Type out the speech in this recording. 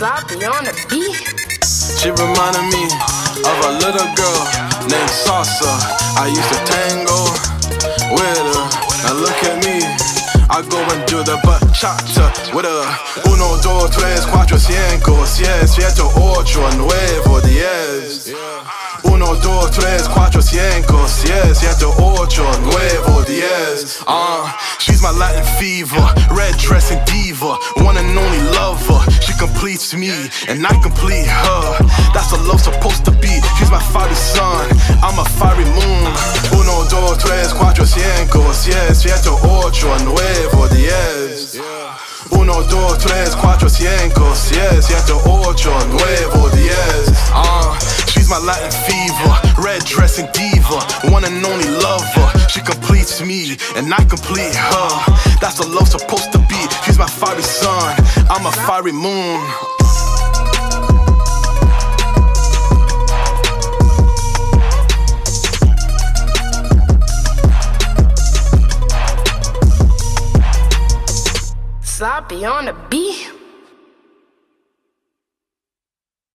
sloppy on the beat. She reminded me of a little girl named Salsa. I used to tango with her. Now look at me, I go and do the bachata with her. 1, 2, 3, 4, 5, 6, 7, 8, 9, 10. 1, 2, 3, 4, 5, 6, 7, 8, 9, 10. She's my Latin fever, red dressing diva, one and only lover. She completes me, and I complete her. That's what love's supposed to be. She's my fiery sun, I'm a fiery moon. 1, 2, 3, 4, 5, 6, 7, 8, 9, 10. 1, 2, 3, 4, 5, 6, 7, 8, 9, 10. She's my Latin fever, red dressing diva, one and only lover. She completes me, and I complete her. That's what love's supposed to be. She's my fiery sun, I'm a fiery moon. Sloppy on the beat.